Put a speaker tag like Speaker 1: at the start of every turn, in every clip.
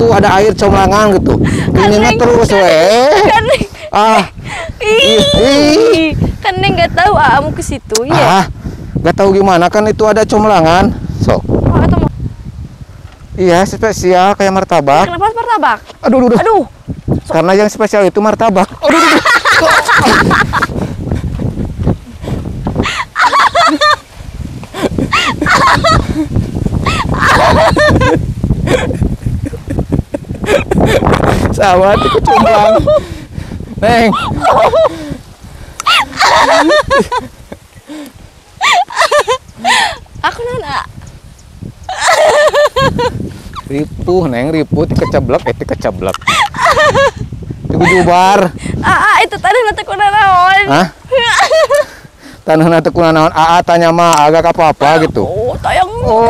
Speaker 1: itu ada air comlangan gitu. Ini mah terus
Speaker 2: Kan
Speaker 1: Ih.
Speaker 2: kan Neng nggak tahu mau ke situ ya.
Speaker 1: Nggak tahu gimana kan itu ada comlangan. Sok.
Speaker 2: Oh, atau mau
Speaker 1: Iya, spesial kayak martabak.
Speaker 2: kenapa martabak?
Speaker 1: Aduh.
Speaker 2: Aduh.
Speaker 1: Karena yang spesial itu martabak. Aduh. Sahabat, ikut cumbang. Neng.
Speaker 2: Aku nana.
Speaker 1: Ripuh, Neng, ripuh dikecablak, dikecablak. Dibubar.
Speaker 2: Itu tadi nanti aku nanaon.
Speaker 1: Hah? Tanah nanti kunaon tanya mah agak apa-apa gitu.
Speaker 2: Oh, tayang.
Speaker 1: Oh,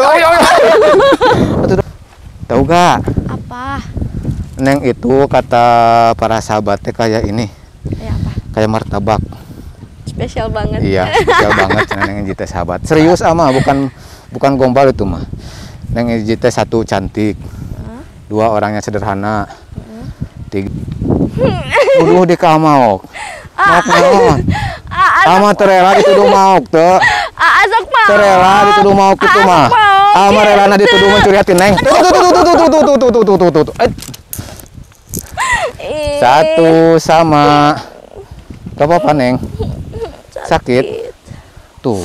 Speaker 1: tahu gak?
Speaker 2: Apa?
Speaker 1: Neng itu kata para sahabatnya kayak ini.
Speaker 2: Ya apa?
Speaker 1: Kayak martabak.
Speaker 2: Spesial banget.
Speaker 1: Iya, spesial banget Neng Enjite sahabat. Serius bukan gombal itu mah. Neng Enjite satu cantik. Dua orangnya sederhana. Tiga. Uduh di kamaok. Maok naon? Ama terela dituduh maok teu.
Speaker 2: Asok mau.
Speaker 1: Terela dituduh maok kitu mah. Ama relana dituduh mencuri hati Neng. Tuh. Satu sama. Gak apa-apa Neng. Sakit. Tuh.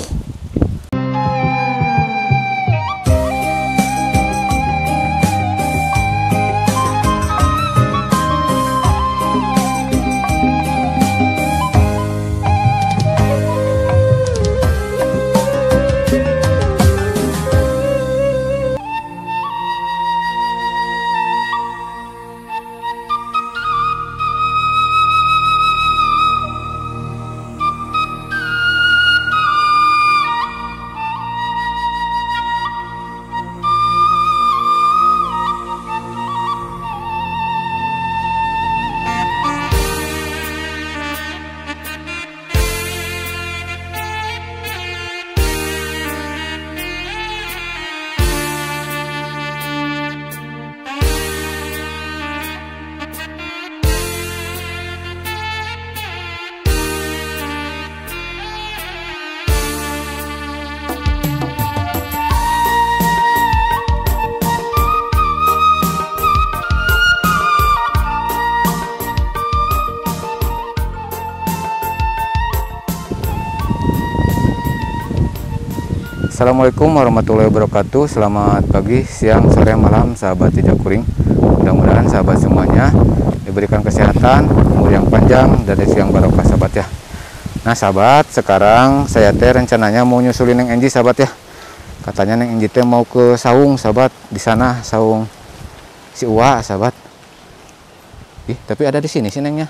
Speaker 1: Assalamualaikum warahmatullahi wabarakatuh. Selamat pagi, siang, sore, malam sahabat jejak kuring. Mudah-mudahan sahabat semuanya diberikan kesehatan, umur yang panjang, dan rezeki yang barokah sahabat ya. Nah sahabat, sekarang saya teh rencananya mau nyusulin Neng Enji sahabat ya. Katanya Neng Enji teh mau ke saung sahabat. Di sana saung si Uwa sahabat. Ih, tapi ada di sini sih Nengnya.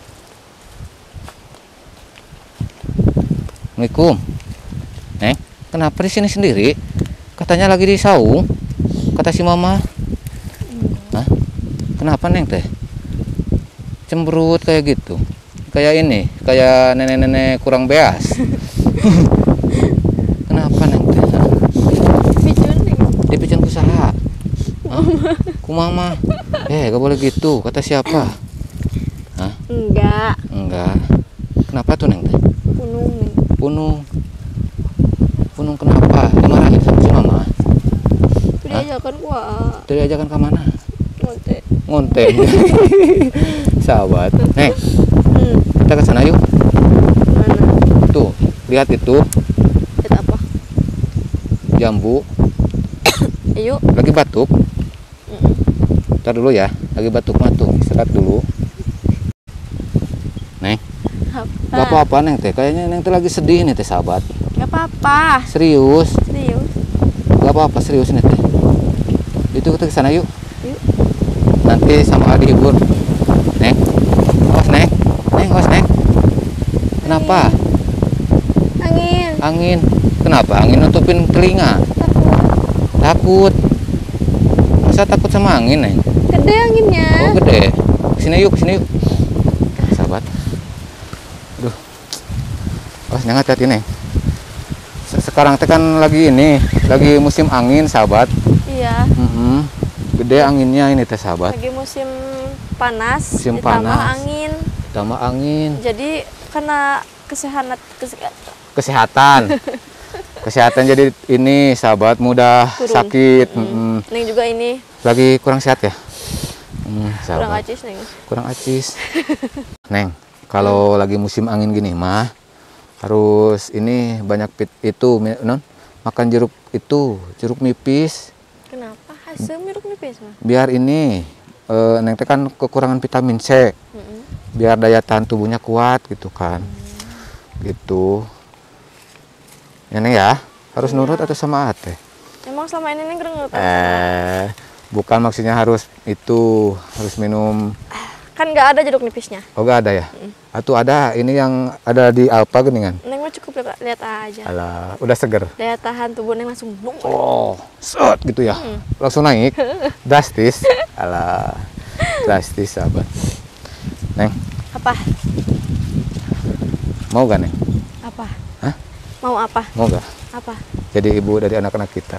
Speaker 1: Assalamualaikum. Neng, kenapa di sini sendiri? Katanya lagi di saung. Kata si Mama. Hah? Kenapa Neng teh? Cemberut kayak gitu. Kayak ini, kayak nenek-nenek kurang beas. Kenapa Neng teh?
Speaker 2: Picun Neng.
Speaker 1: Dipicen usaha. Ku Mama. Gak boleh gitu. Kata siapa? Hah? Enggak. Kenapa tuh Neng teh? Punung. Punung kenapa? Dimarahin sama si Mama?
Speaker 2: Diajakan gua.
Speaker 1: Diajakan ke mana?
Speaker 2: Ngonte.
Speaker 1: Sahabat. Neng, kita ke sana yuk.
Speaker 2: Mana?
Speaker 1: Tuh, lihat itu
Speaker 2: Lihat apa?
Speaker 1: jambu.
Speaker 2: Ayo.
Speaker 1: Lagi batuk. Ntar dulu ya, lagi batuk mah tuh, istirahat dulu. Neng, gak apa-apa Neng teh. Kayaknya Neng teh lagi sedih nih teh sahabat.
Speaker 2: Gak apa-apa.
Speaker 1: Serius.
Speaker 2: Serius.
Speaker 1: Gak apa-apa serius nih teh. Itu kita ke sana yuk.
Speaker 2: Yuk.
Speaker 1: Nanti sama Adi hibur. Neng, awas Neng. Neng, awas Neng. Kenapa? Angin. Kenapa? Angin nutupin telinga. Takut. Masa takut sama angin Neng?
Speaker 2: Gede anginnya.
Speaker 1: Oh gede. Sini yuk. Sahabat. Aduh. Awas Neng, hati-hati Neng. Sekarang teh kan lagi musim angin sahabat.
Speaker 2: Iya.
Speaker 1: Gede gede anginnya ini teh sahabat.
Speaker 2: Lagi musim panas,
Speaker 1: Musim
Speaker 2: ditambah
Speaker 1: panas.
Speaker 2: angin.
Speaker 1: Tambah angin.
Speaker 2: Jadi kena
Speaker 1: Kesehatan. Kesehatan jadi ini sahabat mudah
Speaker 2: turun.
Speaker 1: sakit.
Speaker 2: Neng juga ini
Speaker 1: Lagi kurang sehat ya?
Speaker 2: kurang
Speaker 1: Sahabat.
Speaker 2: acis Neng.
Speaker 1: Kurang acis. Neng, kalau lagi musim angin gini mah harus ini banyak makan jeruk nipis
Speaker 2: Kenapa? Hasil mirip nipis mah.
Speaker 1: biar ini Neng teh kan kekurangan vitamin C. Biar daya tahan tubuhnya kuat gitu kan. Gitu. Ya Neng ya, harus nurut atau sama Ate?
Speaker 2: Emang selama ini Neng ngerti?
Speaker 1: Bukan maksudnya harus minum.
Speaker 2: Kan nggak ada jeruk nipisnya.
Speaker 1: Oh gak ada ya? Atau ada ini yang ada di apa geningan?
Speaker 2: Neng mah cukup lihat aja.
Speaker 1: Alah, udah seger.
Speaker 2: Daya tahan tubuh Neng langsung
Speaker 1: Oh, set gitu ya. Langsung naik. Drastis. Alah, drastis sahabat. Neng,
Speaker 2: Apa?
Speaker 1: mau gak Neng?
Speaker 2: Apa?
Speaker 1: Hah?
Speaker 2: Mau apa?
Speaker 1: Mau gak?
Speaker 2: Apa?
Speaker 1: Jadi ibu dari anak-anak kita.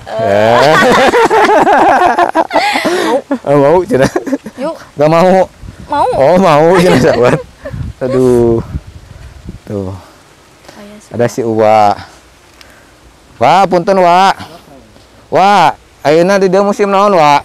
Speaker 1: Mau tidak?
Speaker 2: Yuk,
Speaker 1: Gak mau.
Speaker 2: mau.
Speaker 1: Oh mau ya sahabat. Aduh. Tuh.
Speaker 2: Oh, iya sih.
Speaker 1: Ada si Uwa. Wah, punten Wa. Wa, ayeuna di dieu musim naon Wa?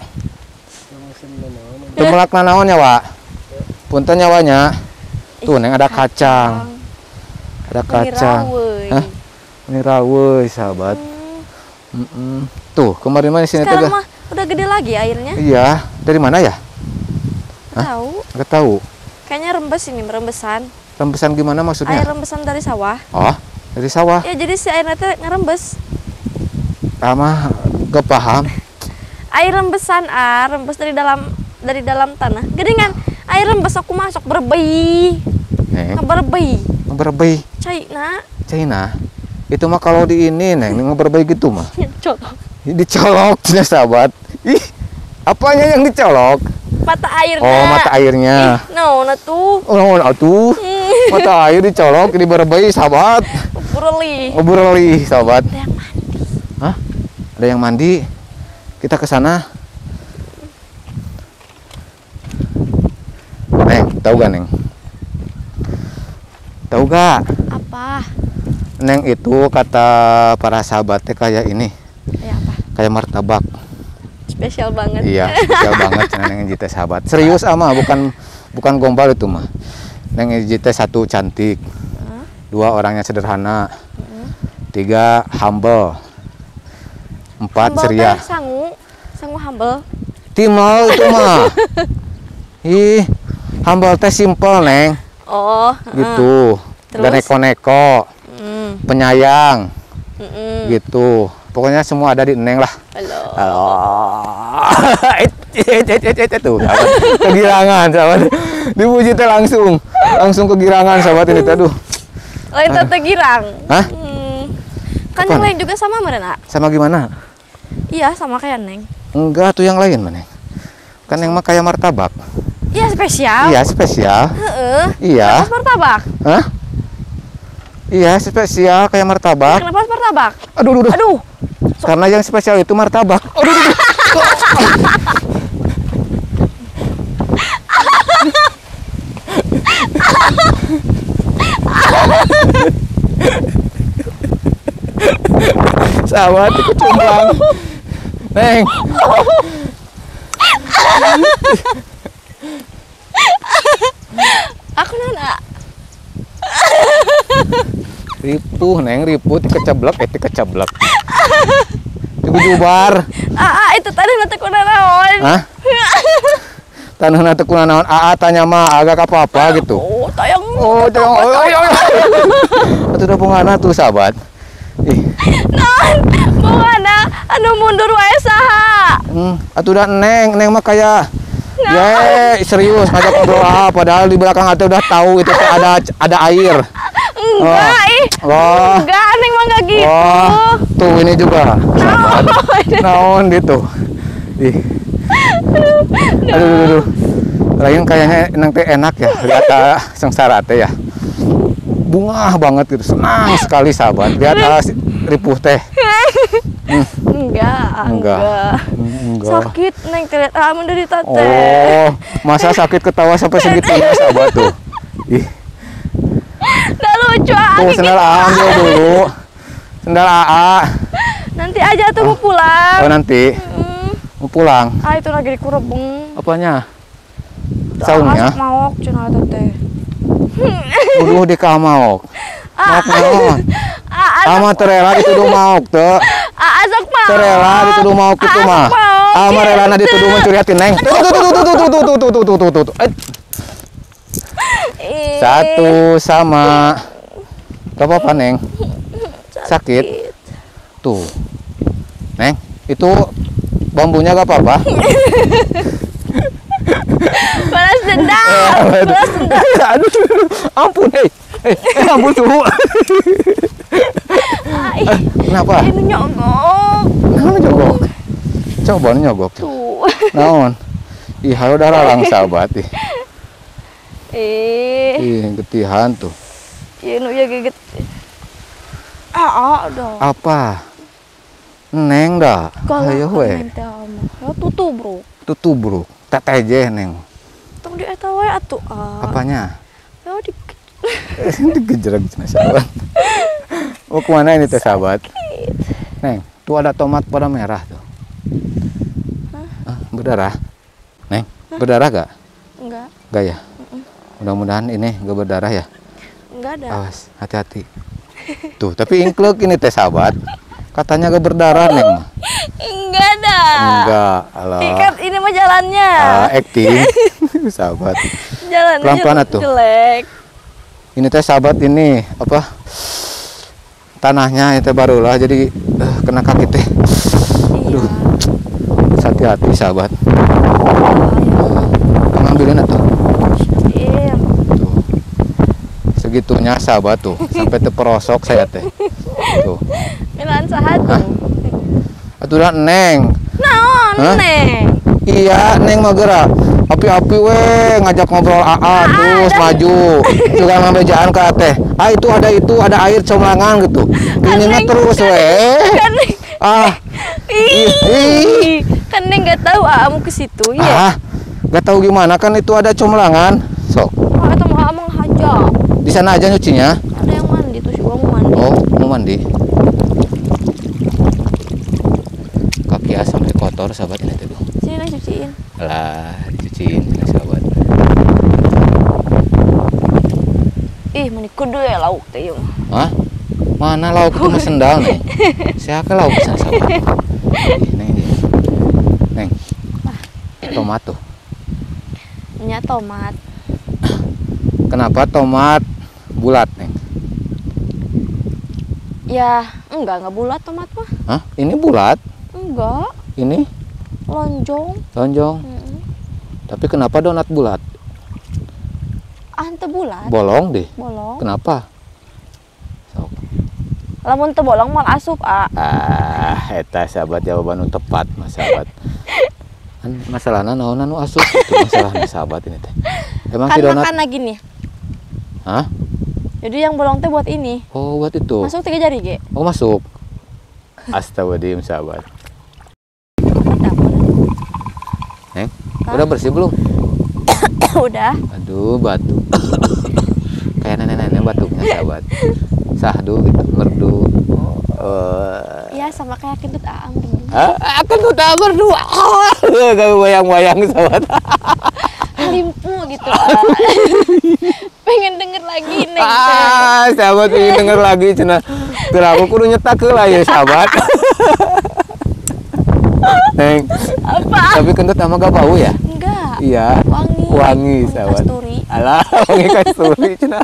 Speaker 1: Teu melakna naon nya Wa? Punten nyawanya. Tuh Neng ada kacang. Ada kacang. Hah? Ini raweuy sahabat. Tuh, kemarin mah di sini
Speaker 2: Sekarang mah udah gede lagi airnya.
Speaker 1: Iya, dari mana ya?
Speaker 2: Tahu.
Speaker 1: Enggak tahu.
Speaker 2: Kayaknya rembes ini, rembesan.
Speaker 1: Rembesan gimana maksudnya?
Speaker 2: Air rembesan dari sawah.
Speaker 1: Oh, dari sawah.
Speaker 2: Ya jadi si airnya teh ngerembes.
Speaker 1: Mah gak paham.
Speaker 2: Air rembesan rembes dari dalam tanah. Gedengan air rembes aku masuk berbei.
Speaker 1: Neng,
Speaker 2: Ngeberbei.
Speaker 1: ngeberbei
Speaker 2: Caina.
Speaker 1: China. Itu mah kalau di ini Neng, ngeberbei gitu mah.
Speaker 2: Colok.
Speaker 1: Dicolok cina sahabat. Ih, apanya yang dicolok?
Speaker 2: Mata airnya.
Speaker 1: Oh, mata airnya.
Speaker 2: No, nah tuh.
Speaker 1: Oh, atuh. Mata air dicolok, diberbei sahabat.
Speaker 2: Burli.
Speaker 1: Ngobroli sahabat.
Speaker 2: Ada yang mandi.
Speaker 1: Hah? Ada yang mandi? Kita ke sana. Neng, tahu gak Neng? Tahu gak?
Speaker 2: Apa?
Speaker 1: Neng itu kata para sahabatnya kayak ini,
Speaker 2: Ya apa?
Speaker 1: kayak martabak.
Speaker 2: Spesial banget.
Speaker 1: Iya, spesial banget cenah Neng Ejite sahabat. Serius bukan gombal itu mah. Neng Ejite satu cantik, dua orangnya sederhana, tiga humble, empat
Speaker 2: Humble
Speaker 1: ceria.
Speaker 2: teh sangu humble.
Speaker 1: Timal itu mah. Ih, humble teh simple Neng,
Speaker 2: Oh,
Speaker 1: gitu.
Speaker 2: Terus?
Speaker 1: Dan neko-neko, penyayang, gitu. Pokoknya semua ada di Neng lah.
Speaker 2: Halo.
Speaker 1: Itu kegirangan sahabat. Dipuji teh langsung kegirangan sahabat ini teh. Aduh.
Speaker 2: Lain tante girang.
Speaker 1: Hah?
Speaker 2: Kan
Speaker 1: Kapan?
Speaker 2: yang lain juga sama mereka.
Speaker 1: Sama gimana?
Speaker 2: Iya, sama kayak Neng.
Speaker 1: Enggak tuh yang lain mana? Kan yang mah kayak martabak.
Speaker 2: Iya, spesial.
Speaker 1: Iya, spesial.
Speaker 2: Heeh.
Speaker 1: Iya.
Speaker 2: Pas martabak.
Speaker 1: Hah? Iya, spesial kayak martabak.
Speaker 2: Kenapa pas martabak?
Speaker 1: Aduh.
Speaker 2: Aduh.
Speaker 1: Karena yang spesial itu martabak. Aduh. Sahabat ikut cumbang. Neng.
Speaker 2: Aku nana.
Speaker 1: Ripuh Neng, ripuh dikecablak, dikecablak. Jubar.
Speaker 2: Itu tadi nanti ku nanaon.
Speaker 1: Hah? Tanah nanti kuna naon tanya mah agak apa-apa gitu.
Speaker 2: Oh, tayang.
Speaker 1: Oh, itu udah bungana tuh sahabat. Ih,
Speaker 2: Non, bungana anu mundur wae saha.
Speaker 1: atuh udah Neng mah kayak ye, serius ngajak ngobrol padahal di belakang atuh udah tahu itu teh ada air.
Speaker 2: Enggak, enggak, Neng mah enggak gitu.
Speaker 1: Wah, tuh ini juga. Naon gitu. Ih. Aduh. Lain kayaknya Neng teh enak ya lihat sengsara teh ya. Bunga banget gitu, senang sekali sahabat lihat ripuh teh.
Speaker 2: Enggak.
Speaker 1: Enggak.
Speaker 2: Sakit neng teh lihat aa menderita teh.
Speaker 1: Oh, masa sakit ketawa sampai segitunya sahabat tuh. Ih,
Speaker 2: Dah lucu aa.
Speaker 1: tuh sendal AA ambil dulu. Sendal AA.
Speaker 2: Nanti aja tuh mau pulang.
Speaker 1: Oh, nanti mau pulang.
Speaker 2: Ah itu lagi dikurebeng.
Speaker 1: Apanya? Saungnya?
Speaker 2: Asok maok cenah eta teh.
Speaker 1: Uduh di kamaok. Maok naon? Ama terela dituduh maok teu.
Speaker 2: Asok maok.
Speaker 1: Terela dituduh maok kitu mah. Ama relana dituduh mencuri hati neng. Tuh. Satu sama. Gak apa-apa neng. Sakit. Tuh. Neng, itu bambunya gak apa-apa.
Speaker 2: Balas dendam. Balas dendam.
Speaker 1: Aduh, ampun ampun tuh. Kenapa?
Speaker 2: Ini nyogok.
Speaker 1: Kenapa nyogok? Coba nyogok.
Speaker 2: Tuh.
Speaker 1: Naon? Ih, hayo daralang sahabat ih. Ih, getihan tuh.
Speaker 2: Iya nu ya geget. Dah.
Speaker 1: Apa? Neng dah. Hayo we.
Speaker 2: Ya tutu, Bro.
Speaker 1: Tutu, Bro. Teteje neng.
Speaker 2: Tong di eta we atuh.
Speaker 1: Apanya?
Speaker 2: Ya di
Speaker 1: Digejerek cenah sahabat. Mau kemana ini teh sahabat? Neng, tuh ada tomat pada merah tuh. Berdarah? Neng, berdarah gak?
Speaker 2: Enggak.
Speaker 1: Enggak ya? Mudah-mudahan ini gak berdarah ya.
Speaker 2: Enggak ada.
Speaker 1: Awas, hati-hati. Tuh, tapi ingklek ini teh sahabat. Katanya gak berdarah neng mah.
Speaker 2: Enggak ada.
Speaker 1: Enggak, alah.
Speaker 2: Ikat ini mah jalannya.
Speaker 1: Acting. Sahabat.
Speaker 2: Jalannya
Speaker 1: Pelan-pelan atuh.
Speaker 2: jelek.
Speaker 1: Ini teh sahabat ini apa? Tanahnya itu barulah jadi kena kaki teh. Aduh. Hati-hati sahabat. Ngambilin atuh.
Speaker 2: Iya.
Speaker 1: Tuh. Segitunya sahabat tuh, sampai terperosok saya teh. Tuh.
Speaker 2: Milan saha tuh.
Speaker 1: Aturan neng.
Speaker 2: Naon
Speaker 1: Hah?
Speaker 2: neng?
Speaker 1: Iya, neng mah gerak. Api-api we ngajak ngobrol AA terus maju. Juga ngamejaan ka teh. Ah itu ada air comlangan gitu. Ini mah terus we.
Speaker 2: Kan neng.
Speaker 1: Ah.
Speaker 2: Ih. Kan neng enggak tahu aa mau ke situ ya.
Speaker 1: Ah. Gak tahu gimana kan itu ada comlangan. Sok.
Speaker 2: Ah eta mah aa menghajak.
Speaker 1: Di sana aja nyucinya.
Speaker 2: Ada yang mandi tuh si Bang mau mandi.
Speaker 1: Oh, mau mandi. Kaki sampai kotor sahabat ini tuh.
Speaker 2: Sini neng cuciin.
Speaker 1: Alah, dicuciin ini sahabat.
Speaker 2: Ih, meni kudu ya lauk teh ieu mah.
Speaker 1: Hah? Mana lauk itu mah sendal nih? Siapa lauk sana sahabat? Ih, neng. Neng. Tomat tuh.
Speaker 2: Nya tomat.
Speaker 1: Kenapa tomat bulat, neng?
Speaker 2: Ya, enggak bulat tomat mah.
Speaker 1: Hah? Ini bulat?
Speaker 2: Enggak,
Speaker 1: Ini
Speaker 2: lonjong.
Speaker 1: lonjong. Tapi kenapa donat bulat?
Speaker 2: Teu bulat,
Speaker 1: Bolong deh.
Speaker 2: bolong.
Speaker 1: Kenapa? Sok.
Speaker 2: Lamun teu bolong mal asup,
Speaker 1: Eta sahabat jawaban nu tepat, mas sahabat. Kan masalahna naon anu asup itu masalahna sahabat ini teh. Emang
Speaker 2: Kan
Speaker 1: si donat?
Speaker 2: makan lagi nih.
Speaker 1: Hah?
Speaker 2: Jadi yang bolong teh buat ini.
Speaker 1: Oh, buat itu.
Speaker 2: Masuk 3 jari, Ge.
Speaker 1: Oh, masuk. Astagfirullahaladzim sahabat. Neng, udah bersih belum?
Speaker 2: Udah.
Speaker 1: Aduh, batuk. Kayak nenek-nenek batuknya sahabat. Sahdu gitu, merdu.
Speaker 2: Iya, sama kayak kentut aang.
Speaker 1: Akan tuh tak berdua. Gak bayang-bayang sahabat.
Speaker 2: Limpu gitu. Pengen denger lagi neng.
Speaker 1: Sahabat pengen denger lagi cenah. Teu kudu nyetak heula ya sahabat. Neng.
Speaker 2: Apa?
Speaker 1: Tapi kentut sama gak bau ya?
Speaker 2: Enggak.
Speaker 1: Iya.
Speaker 2: Wangi.
Speaker 1: Wangi sahabat.
Speaker 2: Kasturi.
Speaker 1: Alah, wangi kasturi cenah.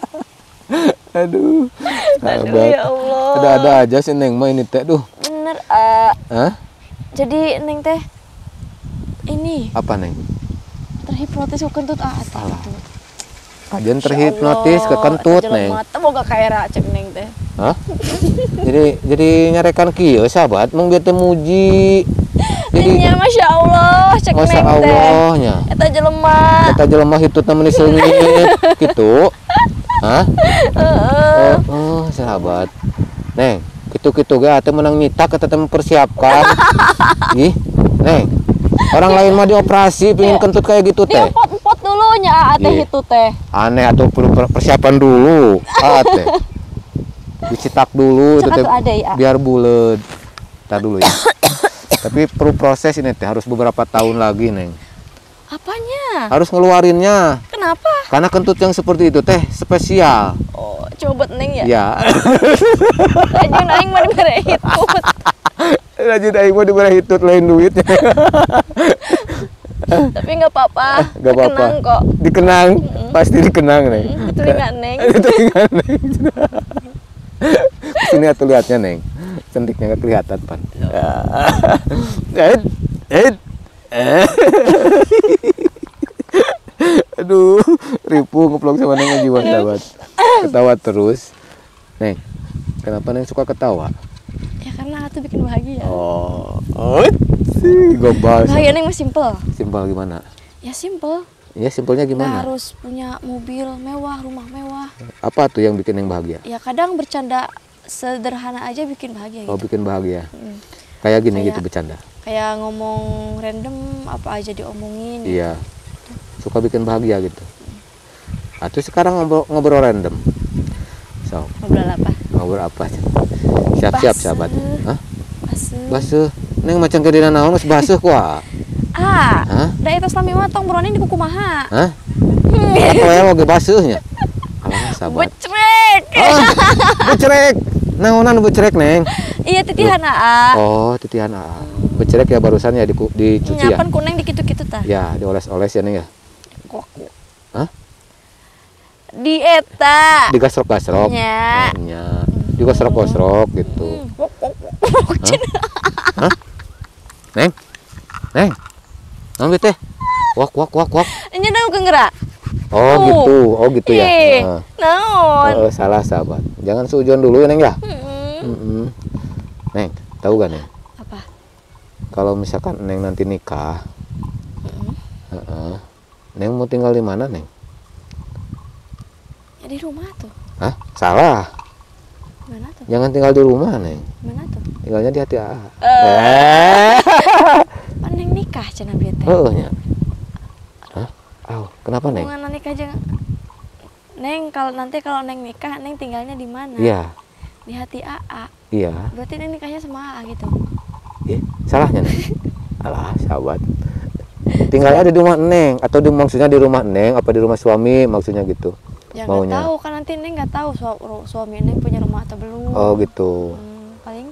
Speaker 1: Aduh.
Speaker 2: Aduh ya Allah.
Speaker 1: Ada aja sih neng mah ini teh duh.
Speaker 2: Bener,
Speaker 1: Hah?
Speaker 2: Jadi neng teh ini
Speaker 1: Apa neng?
Speaker 2: terhipnotis ku kentut gitu.
Speaker 1: Kajian terhipnotis ke kentut neng.
Speaker 2: Mata boga kaera cek neng teh.
Speaker 1: Hah? jadi nyarekan kieu sahabat mung bieu teu muji. Jadi
Speaker 2: Nya Masya Allah cek
Speaker 1: Masya
Speaker 2: neng teh.
Speaker 1: Allahnya.
Speaker 2: Eta jelema.
Speaker 1: Kita jelema hitutna meuni seungit gitu. Hah? Oh, sahabat. Neng, Gitu-gitu ga teh menang nyita kita teh mempersiapkan. Ih, Neng. Orang lain mah dioperasi pengen kentut kayak gitu teh.
Speaker 2: Diempot-empot dulunya teh
Speaker 1: Iya.
Speaker 2: itu teh.
Speaker 1: Aneh atau perlu persiapan dulu. Teh. Dicetak dulu itu
Speaker 2: Cetak
Speaker 1: teh
Speaker 2: tuh ada ya.
Speaker 1: biar bulet. Entar dulu ya. Tapi perlu proses ini teh harus beberapa tahun lagi, Neng.
Speaker 2: Apanya?
Speaker 1: Harus ngeluarinnya.
Speaker 2: Kenapa?
Speaker 1: Karena kentut yang seperti itu teh spesial.
Speaker 2: Oh, coba Neng ya.
Speaker 1: Ya.
Speaker 2: Rajin aing mah dibere hitut.
Speaker 1: Rajin aing mah dibere hitut lain duitnya.
Speaker 2: Tapi nggak apa-apa.
Speaker 1: Gak apa-apa.
Speaker 2: Dikenang kok.
Speaker 1: Dikenang, pasti dikenang, Neng.
Speaker 2: Di telinga Neng.
Speaker 1: Itu ingat, Neng. Sini atuh lihatnya, Neng. Cantiknya nggak kelihatan, Pan. Aduh, ripu ngeplok sama Neng jiwa sahabat. Ketawa terus. Neng, kenapa Neng suka ketawa?
Speaker 2: Ya karena itu bikin bahagia.
Speaker 1: Oh, sih, gobal.
Speaker 2: Bahagia Neng mah simple.
Speaker 1: Simpel gimana?
Speaker 2: Ya simple.
Speaker 1: Ya simpelnya
Speaker 2: Nggak
Speaker 1: gimana?
Speaker 2: harus punya mobil mewah, rumah mewah.
Speaker 1: Apa tuh yang bikin Neng bahagia?
Speaker 2: Ya kadang bercanda sederhana aja bikin bahagia
Speaker 1: Oh,
Speaker 2: gitu.
Speaker 1: bikin bahagia.
Speaker 2: Mm.
Speaker 1: Kayak gini
Speaker 2: Kayak-
Speaker 1: gitu bercanda.
Speaker 2: Kayak ngomong random apa aja diomongin.
Speaker 1: Iya. Suka bikin bahagia gitu. Atau sekarang ngobrol random. So,
Speaker 2: Ngobrol apa?
Speaker 1: ngobrol apa? Siap-siap
Speaker 2: Basuh.
Speaker 1: sahabat. Hah?
Speaker 2: Basuh.
Speaker 1: Basuh. Neng macam ke dina naon geus basuh kuah.
Speaker 2: Ah,
Speaker 1: Hah?
Speaker 2: da itu selami mah tong brownie di kukumaha.
Speaker 1: Hah? Apa ya oge basuhnya? Alah sahabat.
Speaker 2: Becrek.
Speaker 1: Becerek. Naonan becerek, Neng?
Speaker 2: Iya titihan aa.
Speaker 1: Oh, titihan AA. Becerek ya barusan ya dicuci ya.
Speaker 2: Nyapan kuneng dikitu-kitu tah.
Speaker 1: Ya, dioles-oles ya, Neng ya.
Speaker 2: Kok.
Speaker 1: Hah?
Speaker 2: Di eta.
Speaker 1: Digasrok-gasrok.
Speaker 2: Nya.
Speaker 1: Nya. Digosrok-gosrok gitu. Hah? Neng? Neng? Naon teh? Wak wak wak wak.
Speaker 2: Nya da geunggeura.
Speaker 1: Oh, gitu. Oh, gitu ya.
Speaker 2: Ih,
Speaker 1: Heeh.
Speaker 2: naon?
Speaker 1: Oh, salah sahabat. Jangan sujon dulu ya, Neng ya.
Speaker 2: Mm-mm.
Speaker 1: Mm-mm. Neng, tahu gak, Neng?
Speaker 2: Apa?
Speaker 1: Kalau misalkan Neng nanti nikah,
Speaker 2: Mm-mm.
Speaker 1: heeh. Neng mau tinggal di mana, Neng?
Speaker 2: Ya di rumah tuh.
Speaker 1: Hah? Salah.
Speaker 2: Mana tuh?
Speaker 1: Jangan tinggal di rumah, Neng.
Speaker 2: Mana tuh?
Speaker 1: Tinggalnya di hati AA.
Speaker 2: Pan neng nikah cenah bieu teh.
Speaker 1: Heeh nya. Hah? Aw, kenapa, Neng?
Speaker 2: Hubungan nikah aja. Neng kalau neng nikah neng tinggalnya di mana?
Speaker 1: Iya.
Speaker 2: Di hati AA.
Speaker 1: Iya.
Speaker 2: Berarti neng nikahnya sama AA gitu.
Speaker 1: Salahnya, Neng. Alah, sahabat. Tinggalnya ada di rumah Neng atau maksudnya di rumah Neng apa di rumah suami maksudnya gitu.
Speaker 2: Ya nggak
Speaker 1: Maunya.
Speaker 2: tahu kan nanti neng nggak tahu suami neng punya rumah atau belum.
Speaker 1: Oh, gitu.
Speaker 2: Paling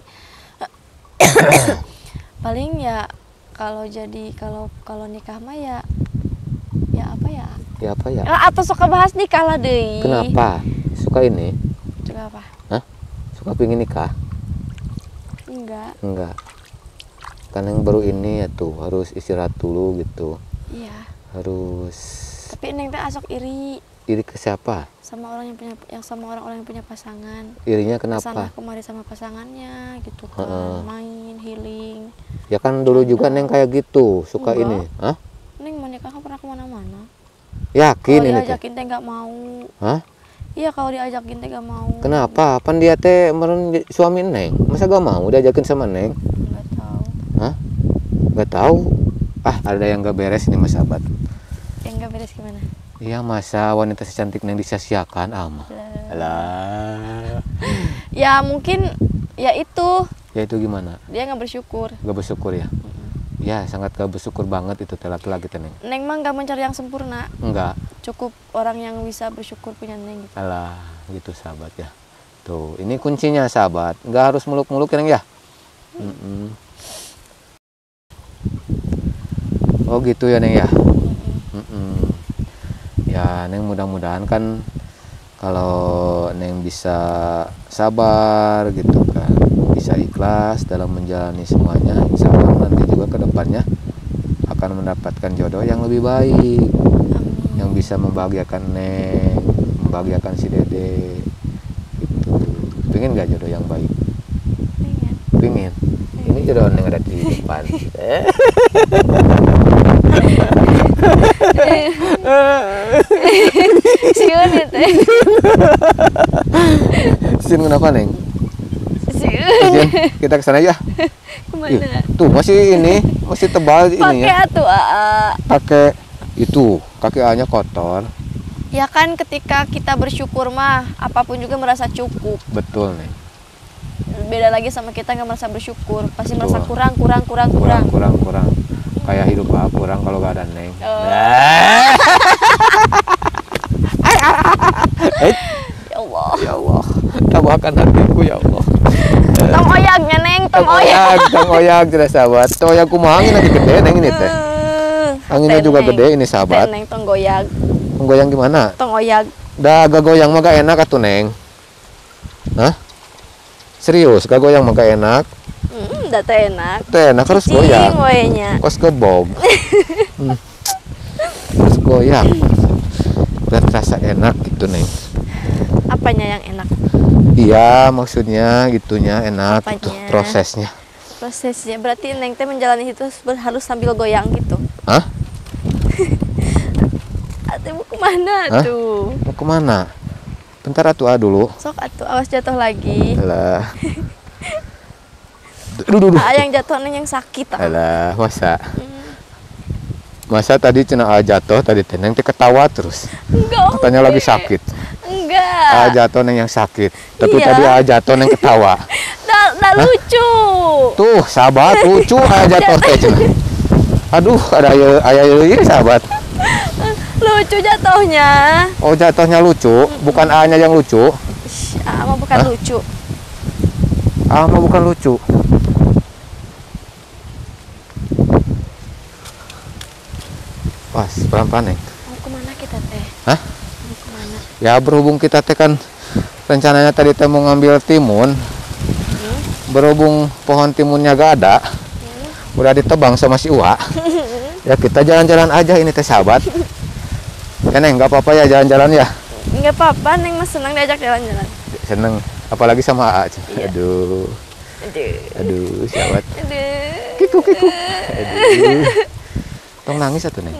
Speaker 2: paling ya kalau nikah mah ya apa ya?
Speaker 1: Ya apa ya?
Speaker 2: Atau suka bahas nikah lah deh.
Speaker 1: Kenapa? Suka ini?
Speaker 2: Suka apa?
Speaker 1: Hah? Suka pingin nikah?
Speaker 2: Enggak.
Speaker 1: Enggak. Kan yang baru ini ya tuh harus istirahat dulu gitu.
Speaker 2: Iya.
Speaker 1: Harus
Speaker 2: Tapi neng teh asok iri
Speaker 1: iri ke siapa?
Speaker 2: sama orang-orang yang punya pasangan.
Speaker 1: Irinya
Speaker 2: Kesana
Speaker 1: kenapa?
Speaker 2: kemari sama pasangannya gitu kan.
Speaker 1: Heeh.
Speaker 2: Main healing.
Speaker 1: Ya kan dulu juga Neng kayak gitu, suka
Speaker 2: Enggak.
Speaker 1: ini. Hah?
Speaker 2: Neng mau nikah kan pernah kemana-mana.
Speaker 1: Yakin
Speaker 2: Kalau
Speaker 1: ini teh?
Speaker 2: diajakin teh nggak mau.
Speaker 1: Hah?
Speaker 2: Iya kalau diajakin teh nggak mau.
Speaker 1: Kenapa? Pan dia teh meren suami Neng. Masa gak mau diajakin sama Neng?
Speaker 2: Nggak tahu.
Speaker 1: Hah? Gak tahu. Ah, ada yang gak beres ini mas sahabat.
Speaker 2: Yang nggak beres gimana?
Speaker 1: Iya, masa wanita secantik Neng disia-siakan ama. Alah.
Speaker 2: Ya mungkin ya itu
Speaker 1: Ya itu gimana?
Speaker 2: dia nggak bersyukur.
Speaker 1: Gak bersyukur ya? Ya, sangat gak bersyukur banget itu teh laki-laki teh Neng.
Speaker 2: Neng mah nggak mencari yang sempurna.
Speaker 1: Enggak.
Speaker 2: Cukup orang yang bisa bersyukur punya Neng gitu.
Speaker 1: Alah, gitu sahabat ya. Tuh, ini kuncinya sahabat. Nggak harus muluk-muluk ya Neng ya. Mm-mm. Oh gitu ya Neng ya. Mm-mm. Ya Neng mudah-mudahan kan kalau Neng bisa sabar gitu kan, bisa ikhlas dalam menjalani semuanya, insya Allah nanti juga kedepannya akan mendapatkan jodoh yang lebih baik, yang bisa membahagiakan Neng, membahagiakan si Dede gitu. Pengen gak jodoh yang baik?
Speaker 2: Pengen.
Speaker 1: Pengen. Ini jodoh Neng ada di depan.
Speaker 2: Siun itu.
Speaker 1: Sin kenapa Neng? Izin, kita ke sana ya. Ih,
Speaker 2: Kemana?
Speaker 1: tuh masih ini, masih tebal
Speaker 2: Pakai
Speaker 1: ininya.
Speaker 2: atuh Aa.
Speaker 1: Pakai itu, kaki A-nya kotor.
Speaker 2: Ya kan ketika kita bersyukur mah apapun juga merasa cukup.
Speaker 1: Betul nih.
Speaker 2: Beda lagi sama kita nggak merasa bersyukur, pasti merasa
Speaker 1: Betul.
Speaker 2: kurang.
Speaker 1: Kayak hidup A kurang kalau gak ada Neng.
Speaker 2: Oh. Ya Allah.
Speaker 1: Ya Allah, tambahkan hatiku ya Allah.
Speaker 2: Tong oyagnya neng, tong oyag.
Speaker 1: Tong oyag jelas sahabat. Tong oyag kumaha angin lagi gede Neng ini teh. Anginnya juga gede ini sahabat.
Speaker 2: Neng tong goyag,
Speaker 1: Menggoyang gimana?
Speaker 2: tong oyag.
Speaker 1: Dah gak goyang mah gak enak atuh Neng. Hah? Serius, gak goyang mah gak enak.
Speaker 2: Dah teh enak.
Speaker 1: Teh enak harus goyang.
Speaker 2: Cing wenya.
Speaker 1: Kos gebog. Harus goyang. Biar terasa enak gitu Neng.
Speaker 2: Apanya yang enak?
Speaker 1: Iya, maksudnya gitunya enak gitu
Speaker 2: Apanya?
Speaker 1: prosesnya.
Speaker 2: Prosesnya berarti neng teh menjalani itu harus sambil goyang gitu.
Speaker 1: Hah?
Speaker 2: Atuh mau kemana
Speaker 1: Hah?
Speaker 2: tuh?
Speaker 1: Mau kemana? Bentar atuh dulu.
Speaker 2: Sok atuh awas jatuh lagi.
Speaker 1: Alah. Duh.
Speaker 2: Yang jatuh neng yang sakit.
Speaker 1: Alah, masa tadi cenah jatuh tadi teh Neng teh ketawa terus.
Speaker 2: Enggak.
Speaker 1: Katanya lagi sakit.
Speaker 2: Enggak.
Speaker 1: Jatuh Neng yang sakit. Tapi
Speaker 2: Iya.
Speaker 1: tadi jatuh Neng ketawa.
Speaker 2: Dah lucu.
Speaker 1: Tuh, sahabat lucu jatuh teh cenah. Aduh, ada aya ieu sahabat.
Speaker 2: Lucu jatuhnya.
Speaker 1: Oh, jatuhnya lucu, bukan A-nya yang lucu.
Speaker 2: Mah bukan
Speaker 1: Hah?
Speaker 2: lucu.
Speaker 1: A mah bukan lucu. Pas, pelan-pelan Neng.
Speaker 2: Mau kemana kita teh?
Speaker 1: Hah?
Speaker 2: Mau kemana?
Speaker 1: Ya berhubung kita teh kan rencananya tadi teh mau ngambil timun. Berhubung pohon timunnya gak ada, udah ditebang sama si Uwa. Ya kita jalan-jalan aja ini teh sahabat. Ya Neng, nggak apa-apa ya jalan-jalan ya.
Speaker 2: Enggak apa-apa, neng mah senang diajak jalan-jalan.
Speaker 1: Seneng, apalagi sama Aa.
Speaker 2: Iya.
Speaker 1: Aduh,
Speaker 2: Aduh.
Speaker 1: sahabat.
Speaker 2: Aduh.
Speaker 1: Kiku. Aduh. Tong nangis atuh Neng.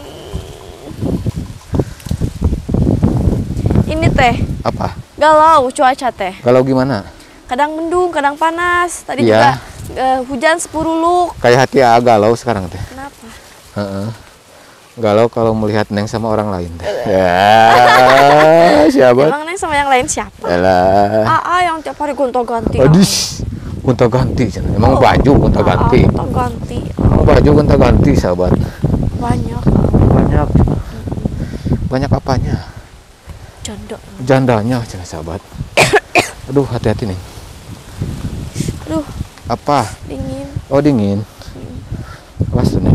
Speaker 2: Ini teh
Speaker 1: Apa?
Speaker 2: galau cuaca teh.
Speaker 1: Kalau gimana?
Speaker 2: Kadang mendung, kadang panas. Tadi
Speaker 1: Iya.
Speaker 2: juga hujan sepuruluk.
Speaker 1: Kayak hati Aa galau sekarang teh.
Speaker 2: Kenapa?
Speaker 1: Heeh. Galau kalau melihat Neng sama orang lain teh. Ya, sahabat.
Speaker 2: Emang neng sama yang lain siapa?
Speaker 1: Alah.
Speaker 2: Yang tiap hari gonta-ganti.
Speaker 1: Adis, gonta-ganti. Emang baju gonta-ganti.
Speaker 2: Gonta-ganti.
Speaker 1: Emang baju gonta-ganti, sahabat.
Speaker 2: Banyak.
Speaker 1: Banyak. Banyak apanya?
Speaker 2: Jondo.
Speaker 1: Jandanya, cenah sahabat. Aduh, hati-hati nih.
Speaker 2: Aduh,
Speaker 1: Apa?
Speaker 2: dingin.
Speaker 1: Oh, dingin. Awas tuh, Neng.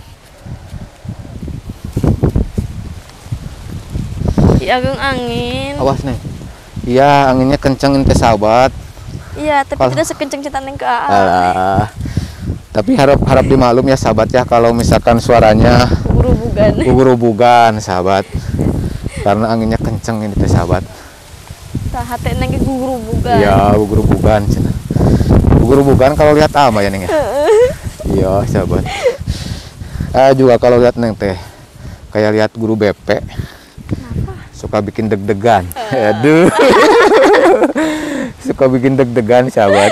Speaker 2: Agung angin.
Speaker 1: Awas, Neng. Iya, anginnya kenceng teh sahabat.
Speaker 2: Iya, tapi
Speaker 1: Kalau-
Speaker 2: tidak sekencang cinta neng ke Aa.
Speaker 1: Alah. Tapi harap dimaklum ya sahabat ya kalau misalkan suaranya
Speaker 2: Bugan.
Speaker 1: ugur-ubugan sahabat. Karena anginnya kenceng ini teh sahabat.
Speaker 2: Tah hati neng ke guru bugan.
Speaker 1: Iya, ugur-ubugan cenah. Ugur-ubugan kalau lihat ama ya Neng ya. Iya, sahabat. Juga kalau lihat Neng teh kayak lihat guru BP. Suka bikin deg-degan. Aduh. Suka bikin deg-degan sahabat.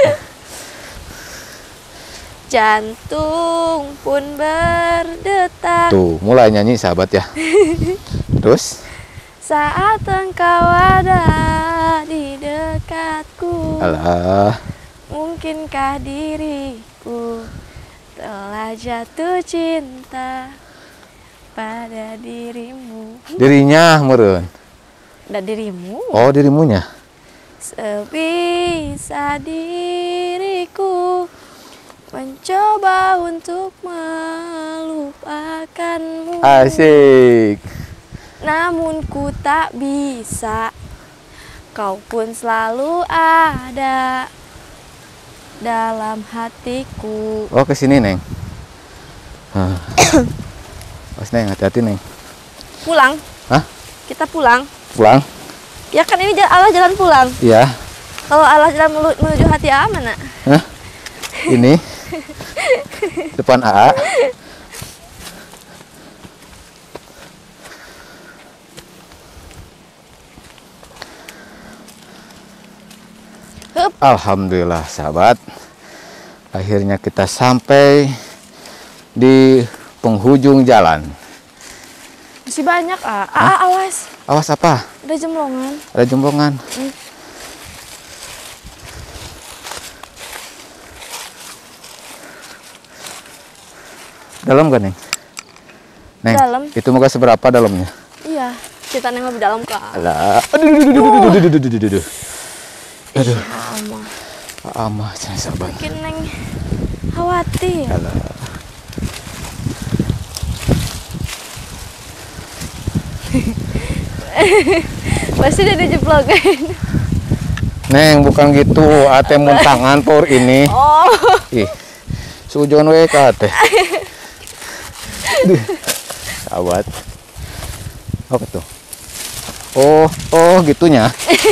Speaker 2: Jantung pun berdetak
Speaker 1: Tuh, mulai nyanyi sahabat ya. Terus
Speaker 2: saat engkau ada di dekatku.
Speaker 1: alah,
Speaker 2: Mungkinkah diriku telah jatuh cinta pada dirimu
Speaker 1: dirinya meureun.
Speaker 2: dan dirimu
Speaker 1: Oh, dirimunya.
Speaker 2: sebisa diriku mencoba untuk melupakanmu.
Speaker 1: Asik.
Speaker 2: Namun ku tak bisa. Kau pun selalu ada dalam hatiku.
Speaker 1: Oh, ke sini, Neng. Mas Neng, hati-hati, Neng.
Speaker 2: Pulang?
Speaker 1: Hah?
Speaker 2: Kita pulang?
Speaker 1: Pulang?
Speaker 2: Ya kan ini Allah jalan pulang.
Speaker 1: Iya.
Speaker 2: Kalau Allah jalan menuju hati A mana?
Speaker 1: Hah? Ini depan AA.
Speaker 2: cakep.
Speaker 1: Alhamdulillah sahabat. Akhirnya kita sampai di penghujung jalan.
Speaker 2: Masih banyak, awas.
Speaker 1: Awas apa?
Speaker 2: Ada jemblongan.
Speaker 1: Ada jemblongan. Dalam kan, Neng? Neng,
Speaker 2: Dalam.
Speaker 1: itu moga seberapa dalamnya?
Speaker 2: Iya, kita yang lebih dalam kak.
Speaker 1: Alah. Aduh. Aduh. Amah, jangan sabar.
Speaker 2: Bikin Neng khawatir.
Speaker 1: Alah.
Speaker 2: Pasti udah dijeblokin.
Speaker 1: Neng, bukan gitu. Ate mun tangan por ini.
Speaker 2: Oh.
Speaker 1: Ih. Sujon we ka teh. Aduh. Sahabat. Apa tuh? Oh, gitunya.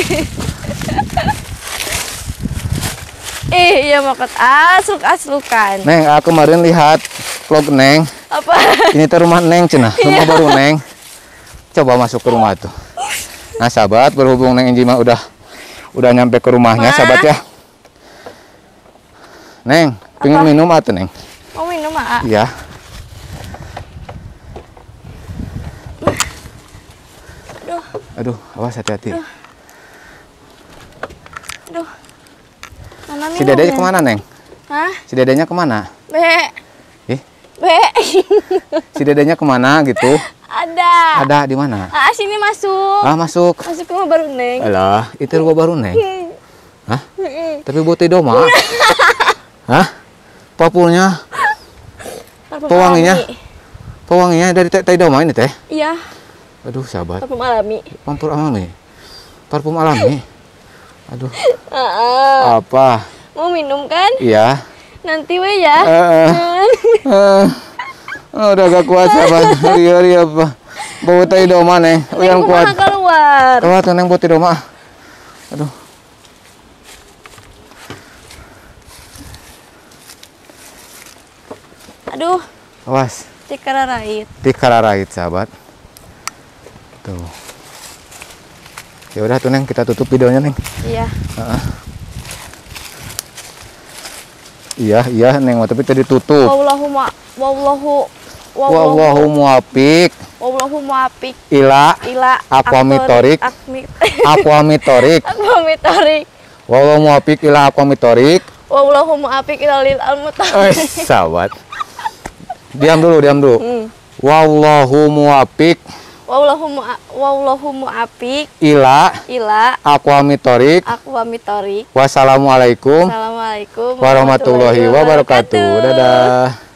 Speaker 2: Iya makat aslukan.
Speaker 1: Neng, aku kemarin lihat vlog Neng.
Speaker 2: Apa?
Speaker 1: Ini tuh rumah Neng cenah, rumah baru Neng. Coba masuk ke rumah tuh. Nah, sahabat, berhubung Neng Inji mah udah nyampe ke rumahnya, sahabat ya. Neng, pengen minum atau Neng?
Speaker 2: Mau minum, Mak?
Speaker 1: Iya. Aduh, awas hati-hati.
Speaker 2: Aduh. Mana
Speaker 1: Si dedenya kemana, Neng?
Speaker 2: Hah?
Speaker 1: Si dedenya kemana? Ih,
Speaker 2: Be.
Speaker 1: si dedenya kemana gitu?
Speaker 2: Ada.
Speaker 1: Ada di mana?
Speaker 2: Sini masuk.
Speaker 1: Masuk.
Speaker 2: Masuk ke rumah baru Neng.
Speaker 1: Alah, itu rumah baru Neng. Hah? Tapi buat doma. Hah? Papulnya,
Speaker 2: Parfum
Speaker 1: pewanginya?
Speaker 2: alami.
Speaker 1: Pewanginya dari teh doma ini teh.
Speaker 2: Iya,
Speaker 1: Aduh, sahabat.
Speaker 2: parfum alami.
Speaker 1: Parfum alami. Parfum alami. Aduh,
Speaker 2: Heeh.
Speaker 1: apa?
Speaker 2: Mau minum kan?
Speaker 1: Iya.
Speaker 2: Nanti we ya.
Speaker 1: Udah gak kuat, sahabat. Hari apa? Bau teh doma, Neng. Yang kuat.
Speaker 2: Kumaha keluar.
Speaker 1: Kuat, Neng, buat doma. Aduh.
Speaker 2: Aduh,
Speaker 1: Awas.
Speaker 2: tikara rait.
Speaker 1: Dikararait, sahabat. Tuh. Ya udah tuh, Neng, kita tutup videonya, Neng.
Speaker 2: Iya.
Speaker 1: Iya, Neng, tapi tadi tutup.
Speaker 2: Wallahu
Speaker 1: muwafiq
Speaker 2: muwafiq
Speaker 1: ila
Speaker 2: ila
Speaker 1: aqwamitorik. Aqwamitorik.
Speaker 2: Aqwamitorik.
Speaker 1: Wallahu muwafiq ila aqwamitorik.
Speaker 2: Wallahu muwafiq ila lil almutaqin.
Speaker 1: Sahabat. Diam dulu. Wallahu muwafiq
Speaker 2: Wallahu muwafiq
Speaker 1: ila
Speaker 2: ila
Speaker 1: aqwamitorik.
Speaker 2: aqwamitorik.
Speaker 1: Wassalamualaikum
Speaker 2: Assalamualaikum
Speaker 1: warahmatullahi wabarakatuh. Dadah.